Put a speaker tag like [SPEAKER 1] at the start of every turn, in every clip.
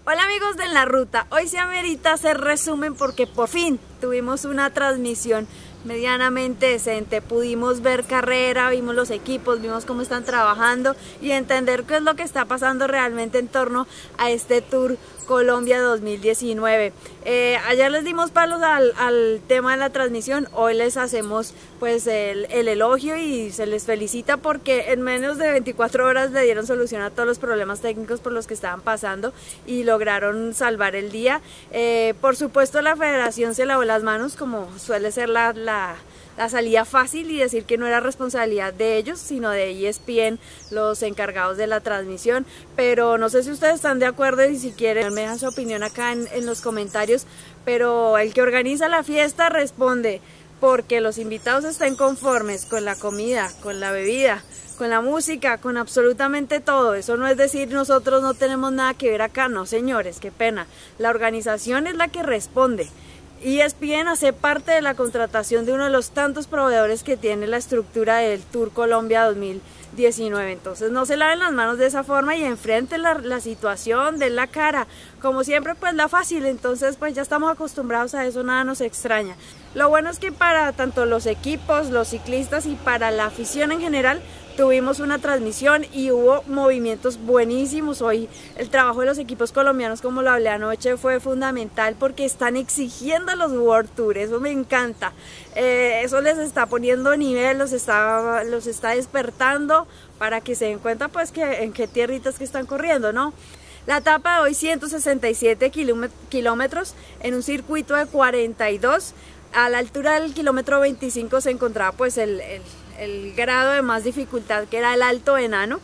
[SPEAKER 1] Hola amigos de En la Ruta, hoy se amerita hacer resumen porque por fin tuvimos una transmisión medianamente decente, pudimos ver carrera, vimos los equipos, vimos cómo están trabajando y entender qué es lo que está pasando realmente en torno a este Tour Colombia 2019. Ayer les dimos palos al tema de la transmisión, hoy les hacemos pues el elogio y se les felicita porque en menos de 24 horas le dieron solución a todos los problemas técnicos por los que estaban pasando y lograron salvar el día. Por supuesto la federación se lavó las manos como suele ser la salida fácil y decir que no era responsabilidad de ellos sino de ESPN, los encargados de la transmisión, pero no sé si ustedes están de acuerdo y si quieren me dejan su opinión acá en los comentarios, pero el que organiza la fiesta responde porque los invitados estén conformes con la comida, con la bebida, con la música, con absolutamente todo. Eso no es decir nosotros no tenemos nada que ver acá, no señores, qué pena, la organización es la que responde. ESPN hace parte de la contratación de uno de los tantos proveedores que tiene la estructura del Tour Colombia 2019, entonces no se laven las manos de esa forma y enfrenten la situación, den la cara, como siempre pues la fácil, entonces pues ya estamos acostumbrados a eso, nada nos extraña. Lo bueno es que para tanto los equipos, los ciclistas y para la afición en general tuvimos una transmisión y hubo movimientos buenísimos. Hoy el trabajo de los equipos colombianos, como lo hablé anoche, fue fundamental porque están exigiendo los World Tour, eso me encanta. Eso les está poniendo nivel, los está despertando para que se den cuenta pues que en qué tierritas que están corriendo, ¿no? La etapa de hoy 167 kilómetros en un circuito de 42. A la altura del kilómetro 25 se encontraba pues el grado de más dificultad, que era el Alto Enano,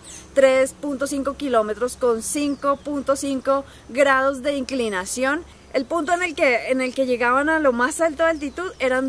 [SPEAKER 1] 3.5 kilómetros con 5.5 grados de inclinación. El punto en el que llegaban a lo más alto de altitud eran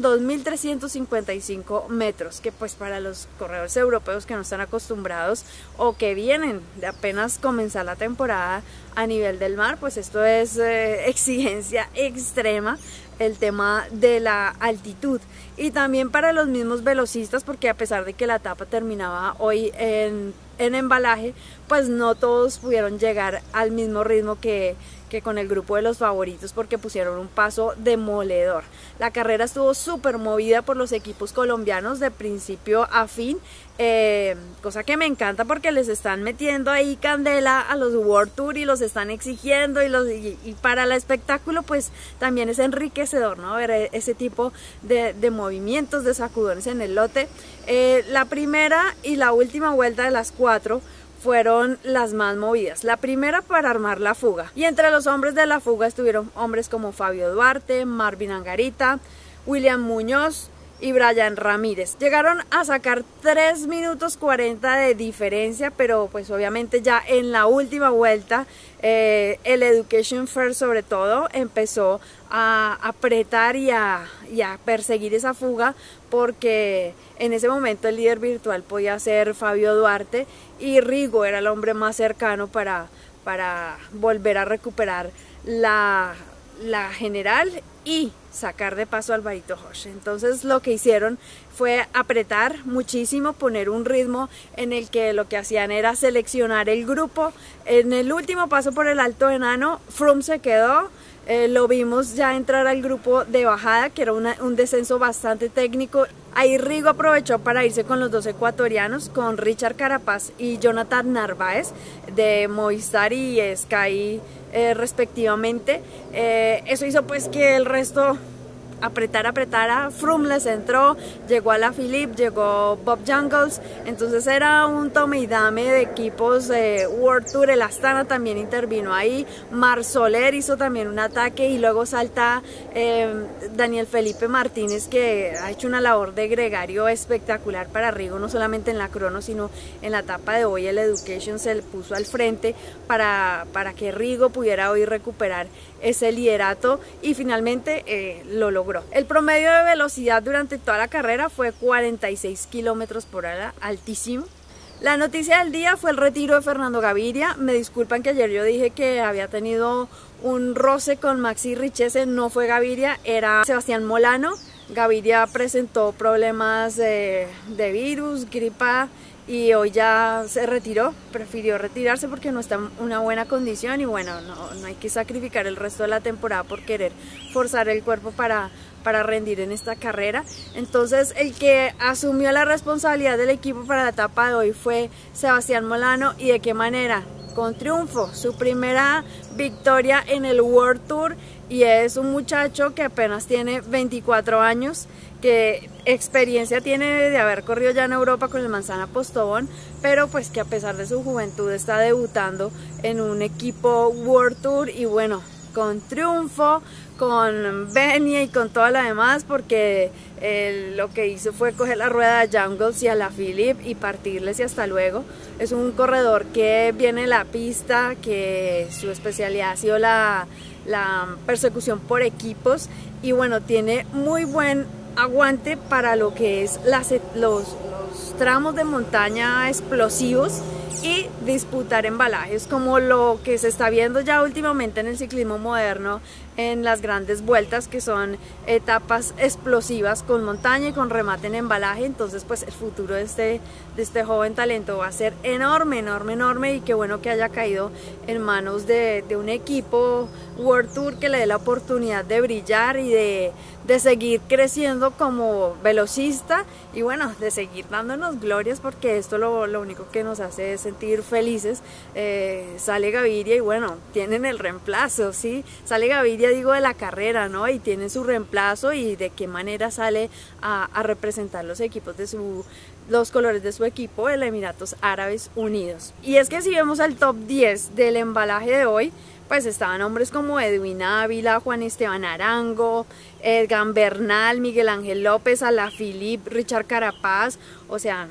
[SPEAKER 1] 2.355 metros, que pues para los corredores europeos que no están acostumbrados o que vienen de apenas comenzar la temporada a nivel del mar, pues esto es exigencia extrema, el tema de la altitud. Y también para los mismos velocistas, porque a pesar de que la etapa terminaba hoy en embalaje, pues no todos pudieron llegar al mismo ritmo que con el grupo de los favoritos, porque pusieron un paso demoledor. La carrera estuvo súper movida por los equipos colombianos de principio a fin, cosa que me encanta porque les están metiendo ahí candela a los World Tour y los están exigiendo y para el espectáculo pues también es enriquecedor, ¿no? Ver ese tipo de movimientos, de sacudones en el lote. La primera y la última vuelta de las 4 fueron las más movidas. La primera para armar la fuga. Y entre los hombres de la fuga estuvieron hombres como Fabio Duarte, Marvin Angarita, William Muñoz y Brian Ramírez. Llegaron a sacar 3 minutos 40 de diferencia, pero pues obviamente ya en la última vuelta el Education First sobre todo empezó a apretar y a perseguir esa fuga, porque en ese momento el líder virtual podía ser Fabio Duarte y Rigo era el hombre más cercano para volver a recuperar la general y sacar de paso a Alvarito Hoche. Entonces lo que hicieron fue apretar muchísimo, poner un ritmo en el que lo que hacían era seleccionar el grupo. En el último paso por el Alto Enano, Froome se quedó. Lo vimos ya entrar al grupo de bajada, que era un descenso bastante técnico. Ahí Rigo aprovechó para irse con los dos ecuatorianos, con Richard Carapaz y Jonathan Narváez de Movistar y Sky respectivamente. Eso hizo pues que el resto apretara. Froome les entró, llegó a la Philippe, llegó Bob Jungels, entonces era un tome y dame de equipos World Tour. El Astana también intervino ahí, Mar Soler hizo también un ataque y luego salta Daniel Felipe Martínez, que ha hecho una labor de gregario espectacular para Rigo, no solamente en la crono sino en la etapa de hoy. El Education se le puso al frente para que Rigo pudiera hoy recuperar ese liderato y finalmente lo logró. El promedio de velocidad durante toda la carrera fue 46 kilómetros por hora, altísimo. La noticia del día fue el retiro de Fernando Gaviria. Me disculpan que ayer yo dije que había tenido un roce con Maxi Richese, no fue Gaviria, era Sebastián Molano. Gaviria presentó problemas de virus, gripa y hoy ya se retiró, prefirió retirarse porque no está en una buena condición y bueno, no hay que sacrificar el resto de la temporada por querer forzar el cuerpo para rendir en esta carrera. Entonces el que asumió la responsabilidad del equipo para la etapa de hoy fue Sebastián Molano. ¿Y de qué manera? Con triunfo, su primera victoria en el World Tour, y es un muchacho que apenas tiene 24 años, que experiencia tiene de haber corrido ya en Europa con el Manzana Postobón, pero pues que a pesar de su juventud está debutando en un equipo World Tour y bueno, con triunfo, con venia y con toda la demás, porque lo que hizo fue coger la rueda de Jungles y a la Philippe y partirles y hasta luego. Es un corredor que viene en la pista, que su especialidad ha sido la persecución por equipos y bueno, tiene muy buen aguante para lo que es los tramos de montaña explosivos y disputar embalajes, como lo que se está viendo ya últimamente en el ciclismo moderno, en las grandes vueltas, que son etapas explosivas con montaña y con remate en embalaje. Entonces pues el futuro de este joven talento va a ser enorme, enorme, enorme, y qué bueno que haya caído en manos de un equipo World Tour que le dé la oportunidad de brillar y de seguir creciendo como velocista y bueno, de seguir dándonos glorias, porque esto lo único que nos hace es sentir felices. Sale Gaviria y bueno, tienen el reemplazo, ¿sí? Sale Gaviria, digo, de la carrera, ¿no? Y tiene su reemplazo, y de qué manera sale a representar los equipos los colores de su equipo, el Emiratos Árabes Unidos. Y es que si vemos el top 10 del embalaje de hoy, pues estaban hombres como Edwin Ávila, Juan Esteban Arango, Edgar Bernal, Miguel Ángel López, Alaphilippe, Richard Carapaz. O sea,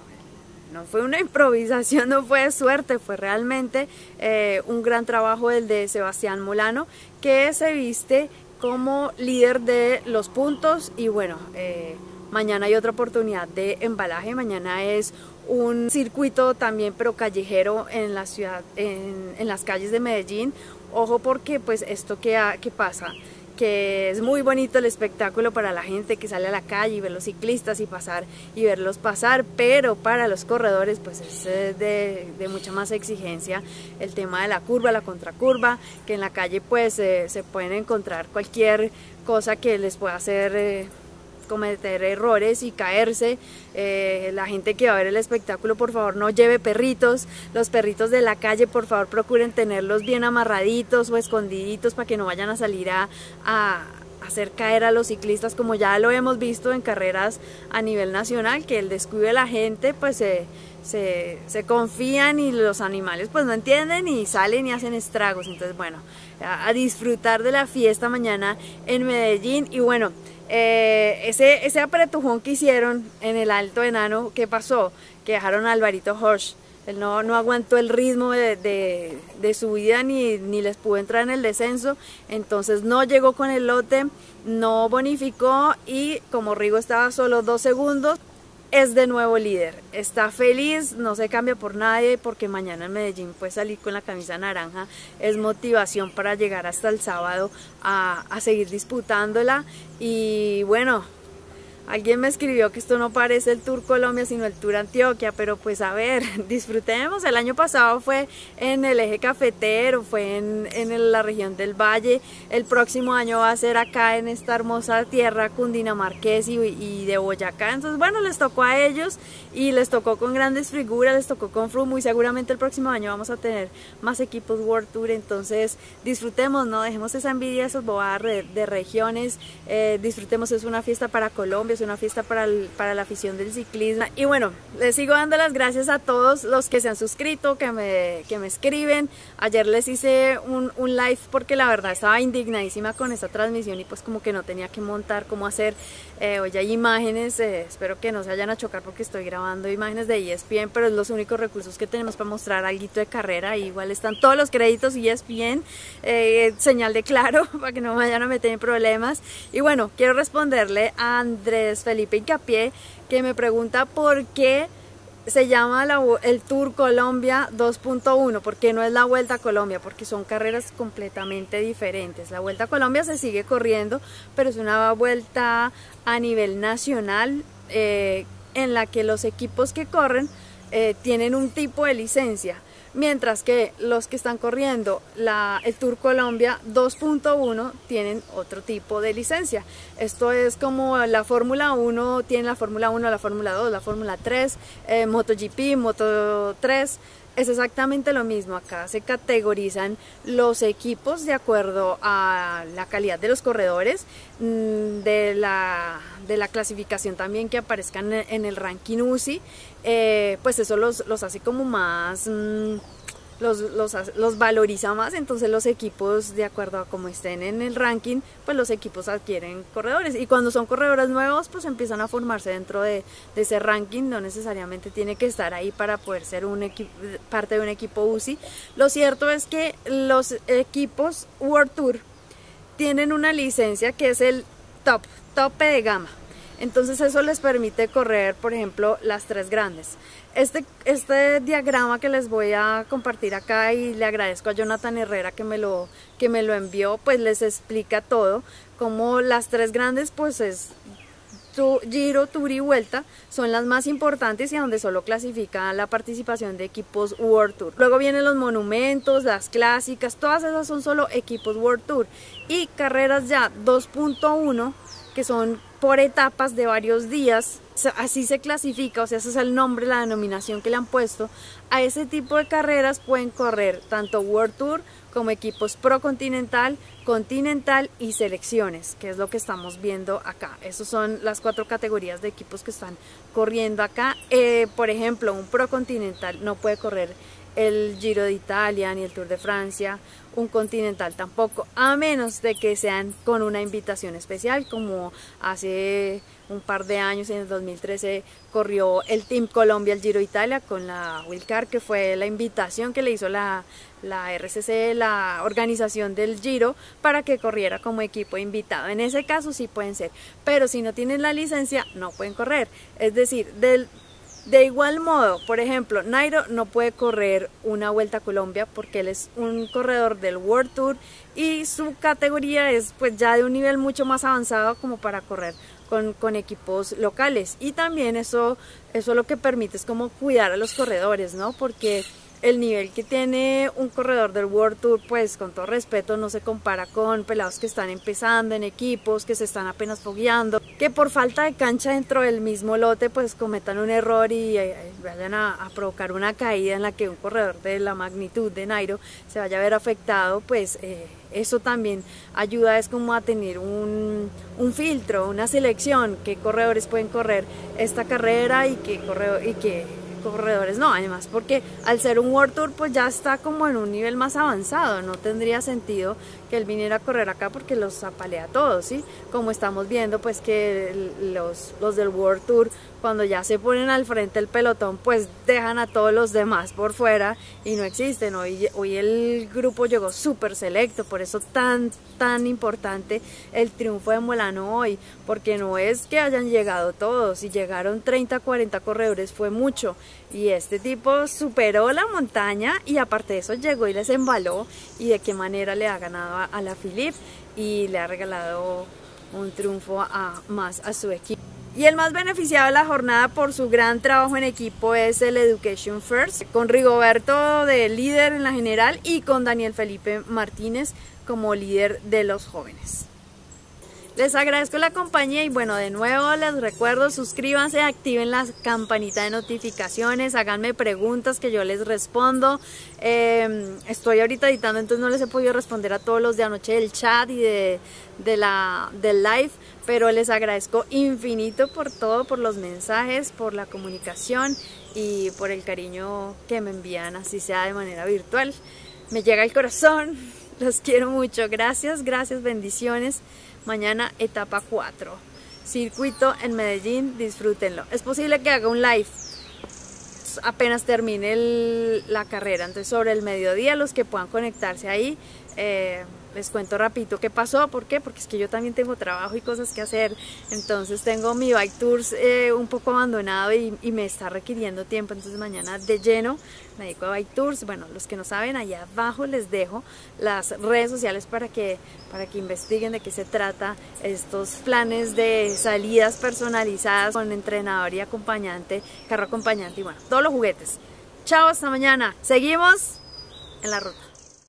[SPEAKER 1] no fue una improvisación, no fue suerte, fue realmente un gran trabajo el de Sebastián Molano, que se viste como líder de los puntos. Y bueno, mañana hay otra oportunidad de embalaje. Mañana es un circuito también, pero callejero, en la ciudad, en las calles de Medellín. Ojo, porque pues esto que pasa, que es muy bonito el espectáculo para la gente que sale a la calle y ve los ciclistas y verlos pasar, pero para los corredores pues es de mucha más exigencia el tema de la curva, la contracurva, que en la calle pues se pueden encontrar cualquier cosa que les pueda hacer cometer errores y caerse. La gente que va a ver el espectáculo, por favor, no lleve perritos. Los perritos de la calle, por favor, procuren tenerlos bien amarraditos o escondiditos para que no vayan a salir a hacer caer a los ciclistas, como ya lo hemos visto en carreras a nivel nacional, que el descuido de la gente pues se confían y los animales pues no entienden y salen y hacen estragos. Entonces bueno, a disfrutar de la fiesta mañana en Medellín. Y bueno, ese apretujón que hicieron en el Alto Enano, ¿qué pasó? Que dejaron a Alvarito Horsch. Él no aguantó el ritmo de subida ni les pudo entrar en el descenso, entonces no llegó con el lote, no bonificó, y como Rigo estaba solo 2 segundos, es de nuevo líder. Está feliz, no se cambia por nadie, porque mañana en Medellín pues salir con la camisa naranja es motivación para llegar hasta el sábado a seguir disputándola. Y bueno, alguien me escribió que esto no parece el Tour Colombia sino el Tour Antioquia, pero pues a ver, disfrutemos. El año pasado fue en el eje cafetero, fue en la región del Valle. El próximo año va a ser acá en esta hermosa tierra cundinamarqués y de Boyacá. Entonces bueno, les tocó a ellos y les tocó con grandes figuras, les tocó con Froome, y seguramente el próximo año vamos a tener más equipos World Tour. Entonces disfrutemos, no dejemos esa envidia, esas bobadas de regiones. Disfrutemos, es una fiesta para Colombia, es una fiesta para la afición del ciclismo. Y bueno, les sigo dando las gracias a todos los que se han suscrito, que me escriben. Ayer les hice un live porque la verdad estaba indignadísima con esta transmisión y pues como que no tenía que montar cómo hacer. Hoy hay imágenes, espero que no se vayan a chocar porque estoy grabando imágenes de ESPN, pero es los únicos recursos que tenemos para mostrar algo de carrera. Igual están todos los créditos ESPN, señal de Claro, para que no me vayan a meter en problemas. Y bueno, quiero responderle a Andrés Felipe Hincapié, que me pregunta por qué se llama el Tour Colombia 2.1, ¿por qué no es la Vuelta a Colombia? Porque son carreras completamente diferentes. La Vuelta a Colombia se sigue corriendo, pero es una vuelta a nivel nacional, en la que los equipos que corren tienen un tipo de licencia, mientras que los que están corriendo el Tour Colombia 2.1 tienen otro tipo de licencia. Esto es como la Fórmula 1 tiene la Fórmula 1, la Fórmula 2, la Fórmula 3, MotoGP, Moto 3. Es exactamente lo mismo. Acá se categorizan los equipos de acuerdo a la calidad de los corredores, de la clasificación también que aparezcan en el ranking UCI. Pues eso los hace como más, los valoriza más. Entonces los equipos, de acuerdo a cómo estén en el ranking, pues los equipos adquieren corredores, y cuando son corredores nuevos pues empiezan a formarse dentro de ese ranking. No necesariamente tiene que estar ahí para poder ser parte de un equipo UCI. Lo cierto es que los equipos World Tour tienen una licencia que es el tope de gama. Entonces eso les permite correr, por ejemplo, las tres grandes. Este diagrama que les voy a compartir acá, y le agradezco a Jonathan Herrera que me lo envió, pues les explica todo, como las tres grandes pues es Giro, Tour y Vuelta, son las más importantes y a donde solo clasifica la participación de equipos World Tour. Luego vienen los monumentos, las clásicas, todas esas son solo equipos World Tour, y carreras ya 2.1, que son por etapas de varios días. Así se clasifica, o sea, ese es el nombre, la denominación que le han puesto a ese tipo de carreras. Pueden correr tanto World Tour como equipos Pro Continental, Continental y selecciones, que es lo que estamos viendo acá. Esas son las 4 categorías de equipos que están corriendo acá. Por ejemplo, un Pro Continental no puede correr el Giro de Italia ni el Tour de Francia, un Continental tampoco, a menos de que sean con una invitación especial, como hace un par de años, en el 2013 corrió el Team Colombia el Giro de Italia con la Wilcar, que fue la invitación que le hizo la RCC, la organización del Giro, para que corriera como equipo invitado. En ese caso sí pueden ser, pero si no tienen la licencia no pueden correr. Es decir, de igual modo, por ejemplo, Nairo no puede correr una Vuelta a Colombia porque él es un corredor del World Tour y su categoría es pues ya de un nivel mucho más avanzado como para correr con equipos locales. Y también eso lo que permite es como cuidar a los corredores, ¿no? Porque el nivel que tiene un corredor del World Tour, pues con todo respeto, no se compara con pelados que están empezando en equipos, que se están apenas fogueando, que por falta de cancha dentro del mismo lote pues cometan un error y vayan a provocar una caída en la que un corredor de la magnitud de Nairo se vaya a ver afectado. Pues eso también ayuda, es como a tener un filtro, una selección, qué corredores pueden correr esta carrera y qué corredores no. Además, porque al ser un World Tour pues ya está como en un nivel más avanzado, no tendría sentido que él viniera a correr acá porque los apalea a todos, ¿sí? Como estamos viendo pues que los del World Tour, cuando ya se ponen al frente del pelotón, pues dejan a todos los demás por fuera y no existen. Hoy el grupo llegó súper selecto, por eso tan importante el triunfo de Molano hoy, porque no es que hayan llegado todos, si llegaron 30, 40 corredores fue mucho, y este tipo superó la montaña y aparte de eso llegó y les embaló, y de qué manera le ha ganado a Alaphilippe y le ha regalado un triunfo más a su equipo. Y el más beneficiado de la jornada por su gran trabajo en equipo es el Education First, con Rigoberto de líder en la general y con Daniel Felipe Martínez como líder de los jóvenes. Les agradezco la compañía y bueno, de nuevo les recuerdo, suscríbanse, activen la campanita de notificaciones, háganme preguntas que yo les respondo. Estoy ahorita editando, entonces no les he podido responder a todos los de anoche del chat y del live, pero les agradezco infinito por todo, por los mensajes, por la comunicación y por el cariño que me envían, así sea de manera virtual. Me llega al corazón, los quiero mucho, gracias, bendiciones. Mañana etapa 4, circuito en Medellín, disfrútenlo. Es posible que haga un live apenas termine la carrera, entonces sobre el mediodía los que puedan conectarse ahí, les cuento rapidito qué pasó. ¿Por qué? Porque es que yo también tengo trabajo y cosas que hacer, entonces tengo mi Bike Tours un poco abandonado y me está requiriendo tiempo, entonces mañana de lleno me dedico a Bike Tours. Bueno, los que no saben, allá abajo les dejo las redes sociales para que investiguen de qué se trata estos planes de salidas personalizadas con entrenador y acompañante, carro acompañante y bueno, todo todos los juguetes. Chao, hasta mañana. Seguimos en la ruta.